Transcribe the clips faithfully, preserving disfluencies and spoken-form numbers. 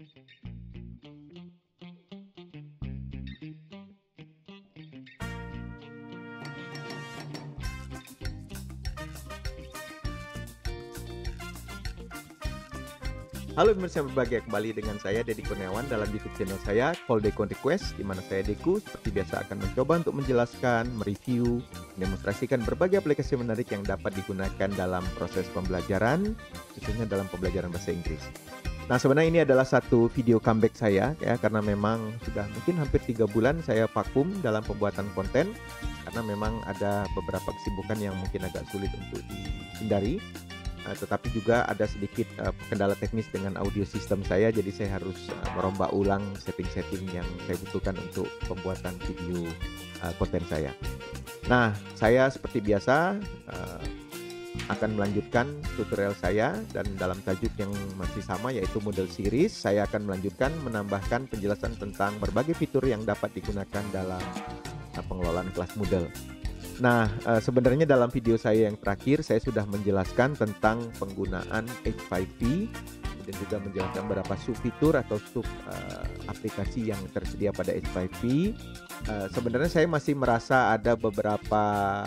Halo pemirsa berbahagia, kembali dengan saya Deddy Kurniawan dalam YouTube channel saya Call Deku on Request, di mana saya Deku seperti biasa akan mencoba untuk menjelaskan, mereview, mendemonstrasikan berbagai aplikasi menarik yang dapat digunakan dalam proses pembelajaran, khususnya dalam pembelajaran bahasa Inggris. Nah, sebenarnya ini adalah satu video comeback saya ya, karena memang sudah mungkin hampir tiga bulan saya vakum dalam pembuatan konten karena memang ada beberapa kesibukan yang mungkin agak sulit untuk dihindari. Uh, tetapi juga ada sedikit uh, kendala teknis dengan audio sistem saya, jadi saya harus uh, merombak ulang setting-setting yang saya butuhkan untuk pembuatan video uh, konten saya. Nah, saya seperti biasa uh, akan melanjutkan tutorial saya, dan dalam tajuk yang masih sama yaitu Moodle Series, saya akan melanjutkan menambahkan penjelasan tentang berbagai fitur yang dapat digunakan dalam uh, pengelolaan kelas Moodle. Nah, e, sebenarnya dalam video saya yang terakhir saya sudah menjelaskan tentang penggunaan H lima P dan juga menjelaskan beberapa sub fitur atau sub e, aplikasi yang tersedia pada H lima P. E, sebenarnya saya masih merasa ada beberapa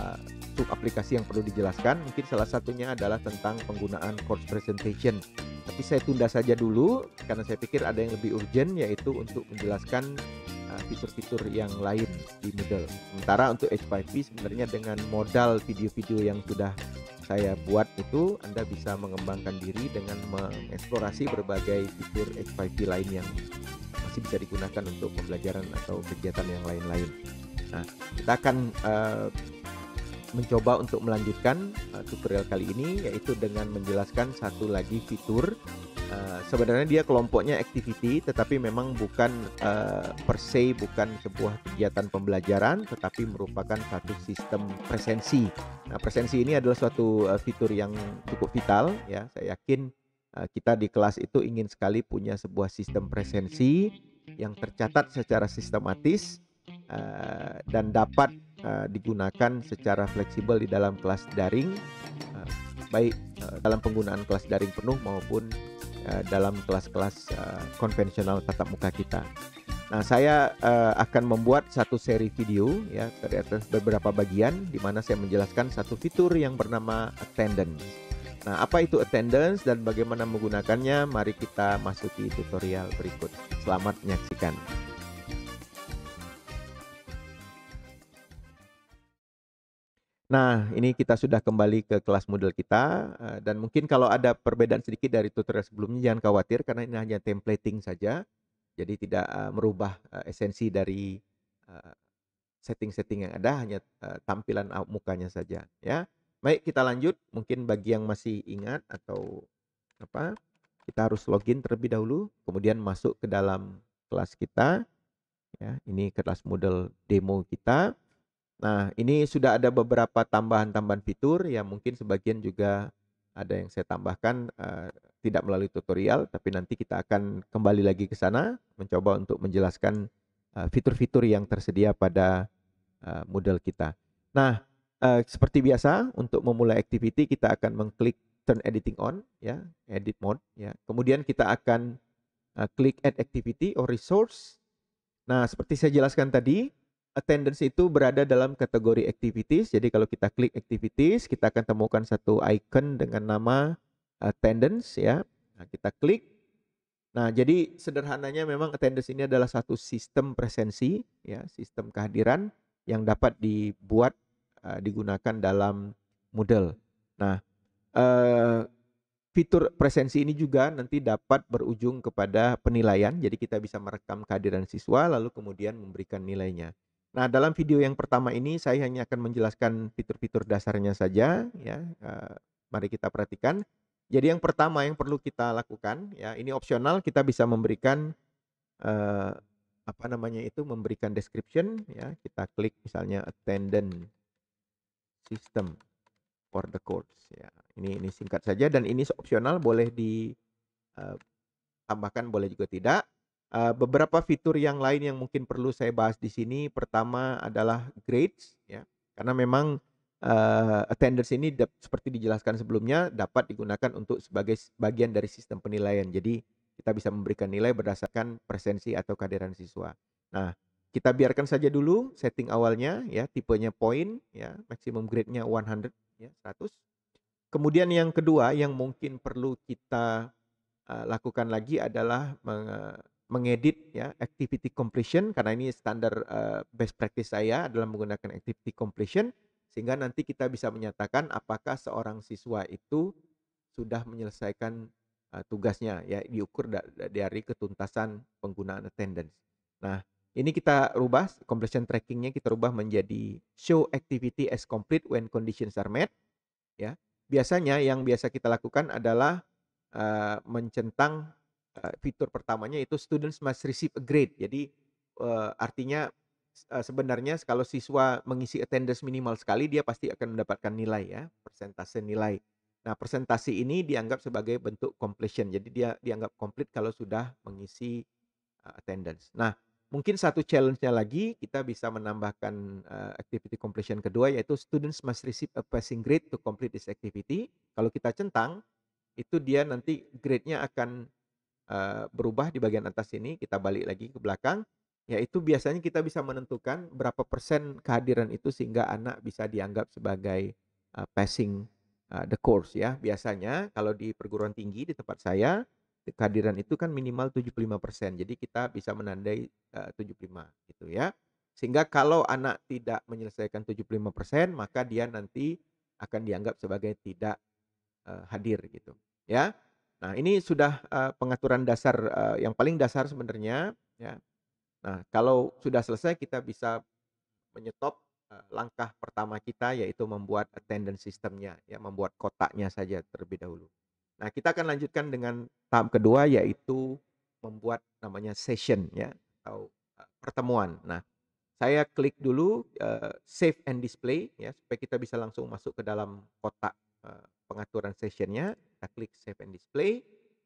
sub aplikasi yang perlu dijelaskan. Mungkin salah satunya adalah tentang penggunaan course presentation. Tapi saya tunda saja dulu karena saya pikir ada yang lebih urgent, yaitu untuk menjelaskan fitur-fitur yang lain di Moodle. Sementara untuk H lima P sebenarnya dengan modal video-video yang sudah saya buat itu, Anda bisa mengembangkan diri dengan mengeksplorasi berbagai fitur H lima P lain yang masih bisa digunakan untuk pembelajaran atau kegiatan yang lain-lain. Nah, kita akan uh, mencoba untuk melanjutkan uh, tutorial kali ini, yaitu dengan menjelaskan satu lagi fitur. Uh, sebenarnya dia kelompoknya activity, tetapi memang bukan uh, per se bukan sebuah kegiatan pembelajaran, tetapi merupakan satu sistem presensi. Nah, presensi ini adalah suatu uh, fitur yang cukup vital ya. Saya yakin uh, kita di kelas itu ingin sekali punya sebuah sistem presensi yang tercatat secara sistematis uh, dan dapat uh, digunakan secara fleksibel di dalam kelas daring, uh, baik uh, dalam penggunaan kelas daring penuh maupun dalam kelas-kelas uh, konvensional tatap muka kita. Nah, saya uh, akan membuat satu seri video ya dari atas beberapa bagian di mana saya menjelaskan satu fitur yang bernama attendance. Nah, apa itu attendance dan bagaimana menggunakannya? Mari kita masuki tutorial berikut. Selamat menyaksikan. Nah, ini kita sudah kembali ke kelas Moodle kita, dan mungkin kalau ada perbedaan sedikit dari tutorial sebelumnya jangan khawatir karena ini hanya templating saja. Jadi tidak uh, merubah uh, esensi dari setting-setting uh, yang ada, hanya uh, tampilan mukanya saja ya. Baik, kita lanjut. Mungkin bagi yang masih ingat atau apa, kita harus login terlebih dahulu, kemudian masuk ke dalam kelas kita ya. Ini kelas Moodle demo kita. Nah, ini sudah ada beberapa tambahan-tambahan fitur yang mungkin sebagian juga ada yang saya tambahkan uh, tidak melalui tutorial, tapi nanti kita akan kembali lagi ke sana mencoba untuk menjelaskan fitur-fitur uh, yang tersedia pada uh, Moodle kita. Nah, uh, seperti biasa untuk memulai activity kita akan mengklik turn editing on ya, edit mode ya. Kemudian kita akan uh, klik add activity or resource. Nah, seperti saya jelaskan tadi, attendance itu berada dalam kategori activities. Jadi kalau kita klik activities, kita akan temukan satu icon dengan nama attendance ya. Nah, kita klik. Nah, jadi sederhananya memang attendance ini adalah satu sistem presensi ya, sistem kehadiran yang dapat dibuat uh, digunakan dalam Moodle. Nah, uh, fitur presensi ini juga nanti dapat berujung kepada penilaian. Jadi kita bisa merekam kehadiran siswa lalu kemudian memberikan nilainya. Nah, dalam video yang pertama ini saya hanya akan menjelaskan fitur-fitur dasarnya saja ya. Uh, mari kita perhatikan. Jadi yang pertama yang perlu kita lakukan ya, ini opsional, kita bisa memberikan uh, apa namanya itu, memberikan description ya. Kita klik misalnya attendance system for the course ya. Ini ini singkat saja dan ini opsional, boleh ditambahkan, uh, boleh juga tidak. Uh, beberapa fitur yang lain yang mungkin perlu saya bahas di sini, pertama adalah grades ya, karena memang uh, attendance ini seperti dijelaskan sebelumnya dapat digunakan untuk sebagai bagian dari sistem penilaian. Jadi kita bisa memberikan nilai berdasarkan presensi atau kehadiran siswa. Nah, kita biarkan saja dulu setting awalnya ya, tipenya poin ya, maksimum grade-nya seratus ya, seratus. Kemudian yang kedua yang mungkin perlu kita, eee, lakukan lagi adalah me mengedit ya activity completion karena ini standar, eee, best practice saya adalah menggunakan activity completion, sehingga nanti kita bisa menyatakan apakah seorang siswa itu sudah menyelesaikan, eee, tugasnya ya, diukur da da dari ketuntasan penggunaan attendance. Nah, ini kita rubah completion tracking-nya kita rubah menjadi show activity as complete when conditions are met ya. Biasanya yang biasa kita lakukan adalah, eee, mencentang, eee, fitur pertamanya itu students must receive a grade. Jadi, eee, artinya, eee, sebenarnya kalau siswa mengisi attendance minimal sekali, dia pasti akan mendapatkan nilai ya, persentase nilai. Nah, persentase ini dianggap sebagai bentuk completion. Jadi dia dianggap komplit kalau sudah mengisi, eee, attendance. Nah, mungkin satu challenge-nya lagi kita bisa menambahkan, eee, activity completion kedua yaitu students must receive a passing grade to complete this activity. Kalau kita centang, itu dia nanti grade-nya akan, eee, berubah di bagian atas ini, kita balik lagi ke belakang, yaitu biasanya kita bisa menentukan berapa persen kehadiran itu sehingga anak bisa dianggap sebagai, eee, passing, eee, the course ya. Biasanya kalau di perguruan tinggi di tempat saya, kehadiran itu kan minimal tujuh puluh lima persen. Jadi kita bisa menandai, eee, tujuh puluh lima gitu ya. Sehingga kalau anak tidak menyelesaikan tujuh puluh lima persen maka dia nanti akan dianggap sebagai tidak, eee, hadir gitu ya. Nah ini sudah, eee, pengaturan dasar, eee, yang paling dasar sebenarnya ya. Nah kalau sudah selesai kita bisa menyetop, eee, langkah pertama kita yaitu membuat attendance system-nya ya, membuat kotaknya saja terlebih dahulu. Nah kita akan lanjutkan dengan tahap kedua yaitu membuat namanya session ya atau, eee, pertemuan. Nah saya klik dulu, eee, save and display ya supaya kita bisa langsung masuk ke dalam kotak, eee, pengaturan session-nya, kita klik save and display.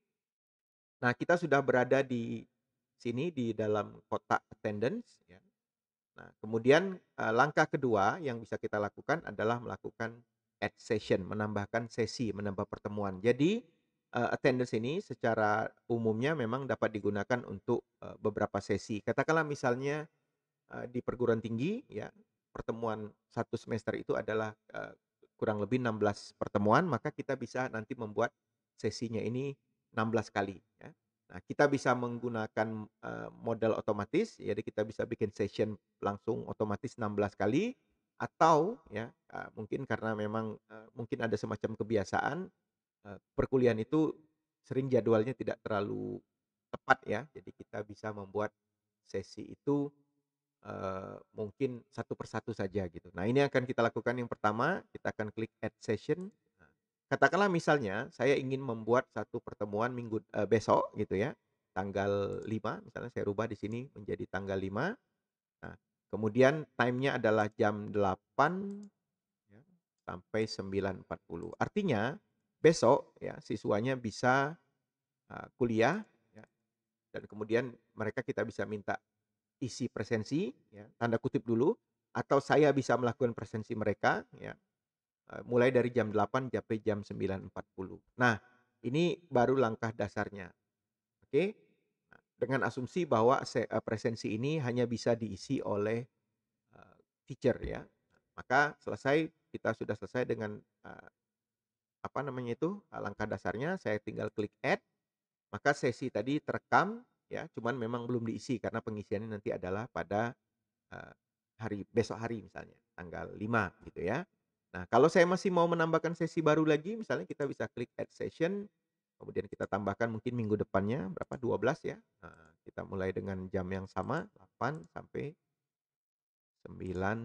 Nah kita sudah berada di sini di dalam kotak attendance ya. Nah, kemudian, eee, langkah kedua yang bisa kita lakukan adalah melakukan add session, menambahkan sesi, menambah pertemuan. Jadi, eee, attendance ini secara umumnya memang dapat digunakan untuk, eee, beberapa sesi. Katakanlah misalnya, eee, di perguruan tinggi ya, pertemuan satu semester itu adalah, eee, kurang lebih enam belas pertemuan, maka kita bisa nanti membuat sesinya ini enam belas kali ya. Nah, kita bisa menggunakan, eee, model otomatis, jadi kita bisa bikin session langsung otomatis enam belas kali, atau ya, eee, mungkin karena memang, eee, mungkin ada semacam kebiasaan, eee, perkuliahan itu sering jadwalnya tidak terlalu tepat ya, jadi kita bisa membuat sesi itu, eee, mungkin satu persatu saja gitu. Nah, ini akan kita lakukan yang pertama, kita akan klik add session. Nah, katakanlah misalnya saya ingin membuat satu pertemuan minggu eee, besok gitu ya, tanggal lima misalnya saya rubah di sini menjadi tanggal lima. Nah, kemudian time-nya adalah jam delapan ya, sampai sembilan empat puluh. Artinya besok ya siswanya bisa, eee, kuliah ya, dan kemudian mereka kita bisa minta isi presensi ya, tanda kutip dulu, atau saya bisa melakukan presensi mereka ya, eee, mulai dari jam delapan sampai jam sembilan empat puluh. Nah, ini baru langkah dasarnya, oke? Nah, dengan asumsi bahwa se eee, presensi ini hanya bisa diisi oleh, eee, teacher ya. Maka selesai, kita sudah selesai dengan, eee, apa namanya itu, eee, langkah dasarnya, saya tinggal klik add, maka sesi tadi terekam ya, cuman memang belum diisi karena pengisiannya nanti adalah pada, eee, hari besok hari misalnya, tanggal lima gitu ya. Nah, kalau saya masih mau menambahkan sesi baru lagi, misalnya kita bisa klik add session, kemudian kita tambahkan mungkin minggu depannya berapa, dua belas ya, heeh, kita mulai dengan jam yang sama, delapan sampai sembilan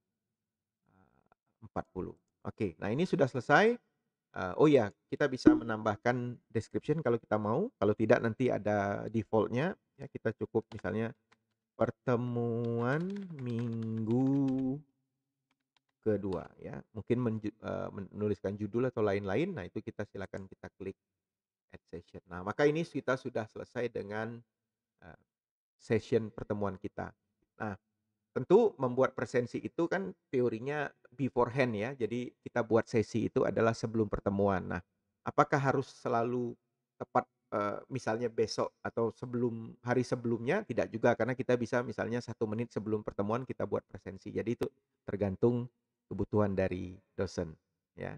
empat puluh. Oke, nah ini sudah selesai, eee, oh ya, kita bisa menambahkan description kalau kita mau, kalau tidak nanti ada default-nya, ya kita cukup misalnya pertemuan minggu kedua ya, mungkin menju eee, menuliskan judul atau lain-lain, nah itu kita silakan kita klik add session. Nah, maka ini kita sudah selesai dengan, eee, session pertemuan kita. Nah, tentu membuat presensi itu kan teorinya beforehand ya, jadi kita buat sesi itu adalah sebelum pertemuan. Nah, apakah harus selalu tepat eee, misalnya besok atau sebelum hari sebelumnya, tidak juga, karena kita bisa misalnya satu menit sebelum pertemuan kita buat presensi. Jadi itu tergantung kebutuhan dari dosen, ya.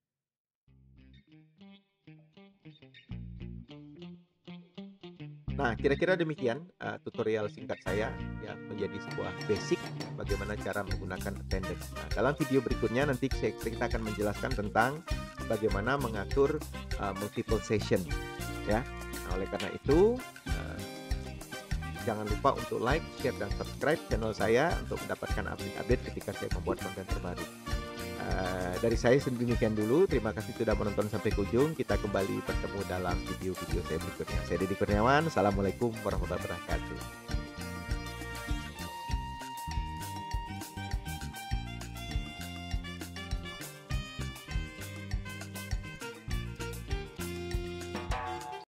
Nah, kira-kira demikian, eee, tutorial singkat saya yang menjadi sebuah basic bagaimana cara menggunakan attendance. Nah, dalam video berikutnya nanti saya kita akan menjelaskan tentang bagaimana mengatur, eee, multiple session, ya. Nah, oleh karena itu, eee, jangan lupa untuk like, share, dan subscribe channel saya untuk mendapatkan update-update ketika saya membuat konten terbaru. Eee, dari saya demikian dulu, terima kasih sudah menonton sampai ke ujung, kita kembali bertemu dalam video-video saya berikutnya. Saya Deddy Kurniawan, assalamualaikum warahmatullahi wabarakatuh.